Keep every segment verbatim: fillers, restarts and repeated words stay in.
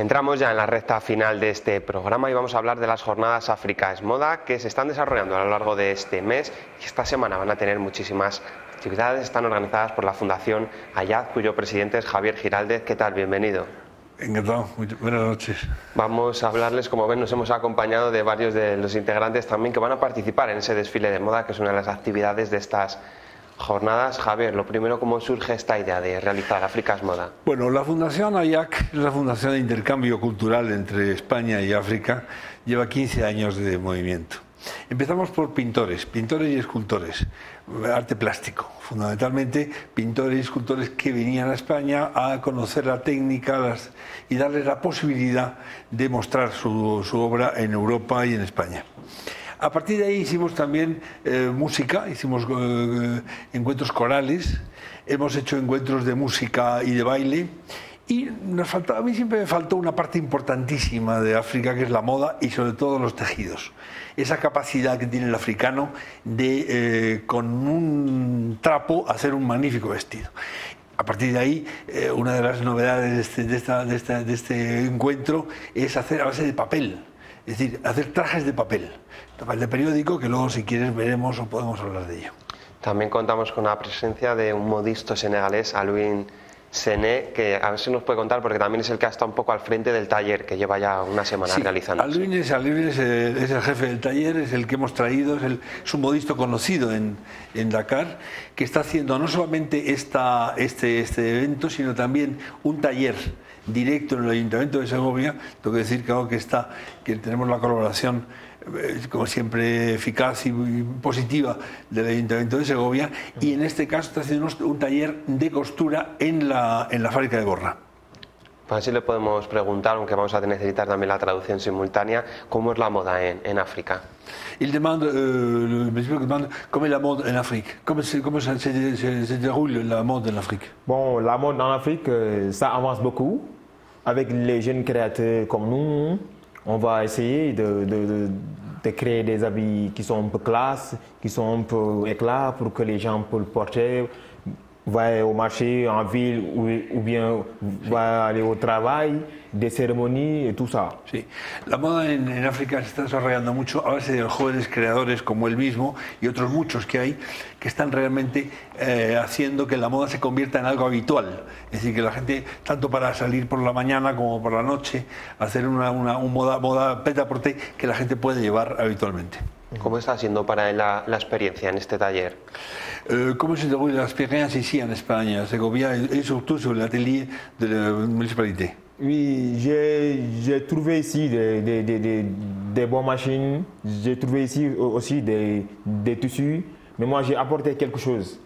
Entramos ya en la recta final de este programa y vamos a hablar de las jornadas África es Moda que se están desarrollando a lo largo de este mes y esta semana van a tener muchísimas actividades. Están organizadas por la Fundación Ayad, cuyo presidente es Javier Giraldez. ¿Qué tal? Bienvenido. Encantado, muy buenas noches. Vamos a hablarles, como ven, nos hemos acompañado de varios de los integrantes también que van a participar en ese desfile de moda, que es una de las actividades de estas jornadas. Javier, lo primero, ¿cómo surge esta idea de realizar África es Moda? Bueno, la Fundación AYAC es la fundación de intercambio cultural entre España y África. Lleva quince años de movimiento. Empezamos por pintores, pintores y escultores, arte plástico, fundamentalmente pintores y escultores que venían a España a conocer la técnica las, y darles la posibilidad de mostrar su, su obra en Europa y en España. A partir de ahí hicimos también eh, música, hicimos eh, encuentros corales, hemos hecho encuentros de música y de baile y nos faltó, a mí siempre me faltó una parte importantísima de África, que es la moda y sobre todo los tejidos. Esa capacidad que tiene el africano de eh, con un trapo hacer un magnífico vestido. A partir de ahí, eh, una de las novedades de este, de, esta, de, esta, de este encuentro es hacer a base de papel. Es decir, hacer trajes de papel, papel de periódico, que luego si quieres veremos o podemos hablar de ello. También contamos con la presencia de un modisto senegalés, Alwin Sené, que a ver si nos puede contar, porque también es el que ha estado un poco al frente del taller, que lleva ya una semana sí, realizando. Alwin, es, Alwin es, el, es el jefe del taller, es el que hemos traído, es, el, es un modisto conocido en, en Dakar, que está haciendo no solamente esta, este, este evento, sino también un taller directo en el Ayuntamiento de Segovia. Tengo que decir que, que, está, que tenemos la colaboración, como siempre, eficaz y positiva del Ayuntamiento de Segovia, y en este caso está haciendo un taller de costura en la, en la fábrica de Borra. Pues así le podemos preguntar, aunque vamos a necesitar también la traducción simultánea, ¿cómo es la moda en, en África? Il demande, euh, le monsieur demande comment est la mode en Afrique, comment, comment se, se, se, se déroule la mode en Afrique. Bon, la mode en Afrique, ça avance beaucoup. Avec les jeunes créateurs comme nous, on va essayer de, de, de, de créer des habits qui sont un peu classe, qui sont un peu éclat, pour que les gens puissent le porter, va au marché, en ville, ou, ou bien va aller au travail, des cérémonies et tout ça. Sí, la moda en, en África se está desarrollando mucho a base de los jóvenes creadores como él mismo y otros muchos que hay que están realmente eh, haciendo que la moda se convierta en algo habitual. Es decir, que la gente, tanto para salir por la mañana como por la noche, hacer una, una un moda, moda prêt-à-porter que la gente puede llevar habitualmente. ¿Cómo está siendo para él la, la experiencia en este taller? Euh, comment se déroule l'expérience ici en Espagne, à Segovia, et surtout sur l'atelier de la municipalité? Oui, j'ai trouvé ici des, des, des, des, des bonnes machines, j'ai trouvé ici aussi des, des tissus, mais moi j'ai apporté quelque chose.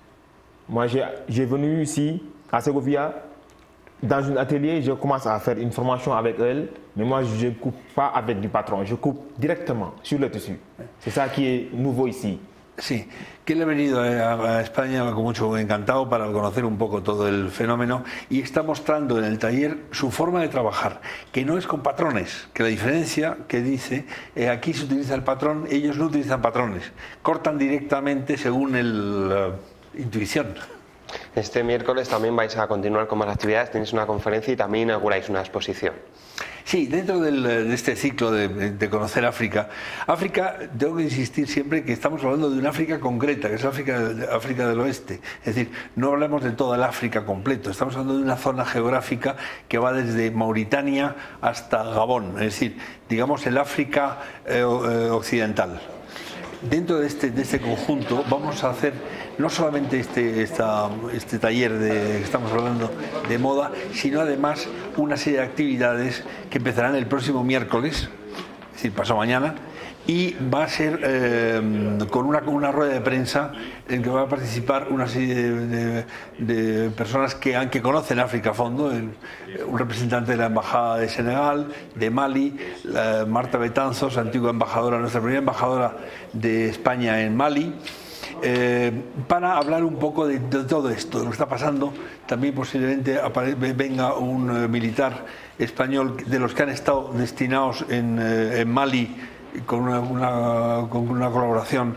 Moi j'ai venu ici à Segovia, dans un atelier, je commence à faire une formation avec elle, mais moi je ne coupe pas avec du patron, je coupe directement sur le tissu. C'est ça qui est nouveau ici. Sí, que él ha venido a España con mucho encantado para conocer un poco todo el fenómeno y está mostrando en el taller su forma de trabajar, que no es con patrones, que la diferencia que dice, eh, aquí se utiliza el patrón, ellos no utilizan patrones, cortan directamente según el, la intuición. Este miércoles también vais a continuar con más actividades, tenéis una conferencia y también inauguráis una exposición. Sí, dentro del, de este ciclo de, de conocer África, África, tengo que insistir siempre que estamos hablando de una África concreta, que es África, África del Oeste. Es decir, no hablamos de toda el África completo, estamos hablando de una zona geográfica que va desde Mauritania hasta Gabón, es decir, digamos el África eh, occidental. Dentro de este, de este conjunto vamos a hacer no solamente este, esta, este taller de que estamos hablando de moda, sino además una serie de actividades que empezarán el próximo miércoles, es decir, pasado mañana, y va a ser eh, con, una, con una rueda de prensa en que va a participar una serie de, de, de personas que, que conocen África a fondo, el, un representante de la Embajada de Senegal, de Mali, la Marta Betanzos, antigua embajadora, nuestra primera embajadora de España en Mali, eh, para hablar un poco de, de todo esto, de lo que está pasando. También posiblemente venga un eh, militar español de los que han estado destinados en, eh, en Mali, con una, una, con una colaboración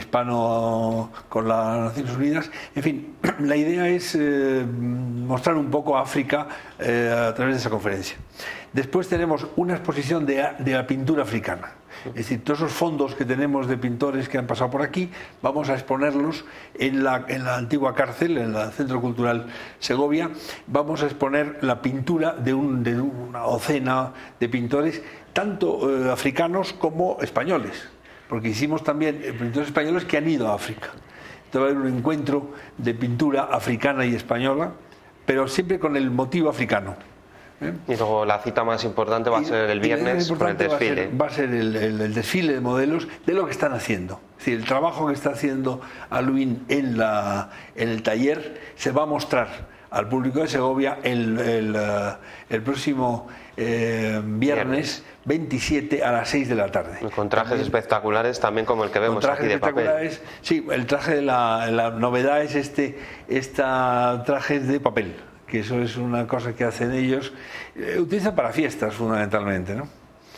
hispano con las Naciones Unidas. En fin, la idea es eh, mostrar un poco África eh, a través de esa conferencia. Después tenemos una exposición de, de la pintura africana. Es decir, todos esos fondos que tenemos de pintores que han pasado por aquí, vamos a exponerlos en la, en la antigua cárcel, en el Centro Cultural Segovia. Vamos a exponer la pintura de, un, de una docena de pintores, tanto eh, africanos como españoles, porque hicimos también eh, pintores españoles que han ido a África. Entonces va a haber un encuentro de pintura africana y española, pero siempre con el motivo africano. ¿Eh? Y luego la cita más importante va a ser el viernes con el desfile. Va a ser, va a ser el, el, el desfile de modelos de lo que están haciendo. Es decir, el trabajo que está haciendo Aluín en, la, en el taller se va a mostrar al público de Segovia el, el, uh, el próximo eh, viernes veintisiete a las seis de la tarde. Con trajes también espectaculares también como el que vemos aquí de papel. Sí, el traje de la, la novedad es este, esta trajes de papel, que eso es una cosa que hacen ellos, eh, utilizan para fiestas fundamentalmente, ¿no?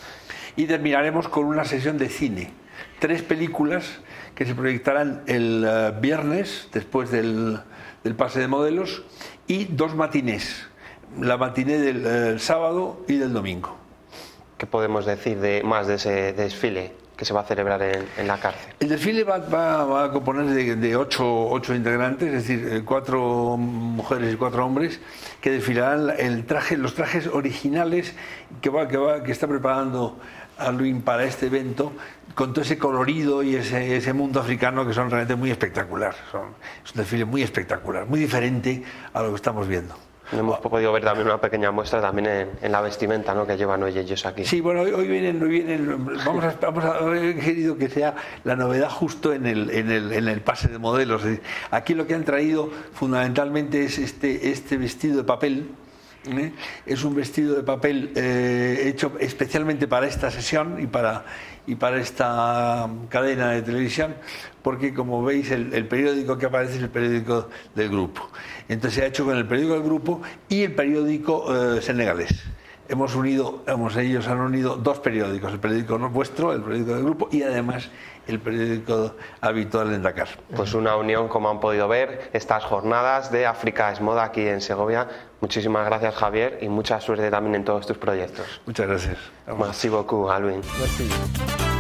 Y terminaremos con una sesión de cine, tres películas que se proyectarán el uh, viernes después del, del pase de modelos y dos matinés, la matiné del uh, sábado y del domingo. ¿Qué podemos decir de más de ese desfile que se va a celebrar en, en la cárcel? El desfile va, va, va a componer de, de ocho, ocho integrantes, es decir, cuatro mujeres y cuatro hombres, que desfilarán el traje, los trajes originales que, va, que, va, que está preparando Aluín para este evento, con todo ese colorido y ese, ese mundo africano que son realmente muy espectacular. Son, es un desfile muy espectacular, muy diferente a lo que estamos viendo. Hemos podido ver también una pequeña muestra también en, en la vestimenta, ¿no?, que llevan hoy ellos aquí. Sí, bueno, hoy, hoy vienen, hoy vienen vamos a, vamos a he querido que sea la novedad justo en el, en el, en el pase de modelos. Aquí lo que han traído fundamentalmente es este, este vestido de papel. ¿Eh? Es un vestido de papel eh, hecho especialmente para esta sesión y para, y para esta cadena de televisión, porque como veis el, el periódico que aparece es el periódico del grupo. Entonces se ha hecho con el periódico del grupo y el periódico eh, senegalés. Hemos unido, hemos, ellos han unido dos periódicos, el periódico vuestro, el periódico del grupo y además el periódico habitual en Dakar. Pues una unión, como han podido ver, estas jornadas de África es Moda aquí en Segovia. Muchísimas gracias, Javier, y mucha suerte también en todos tus proyectos. Muchas gracias. Merci beaucoup, Aluín. Merci.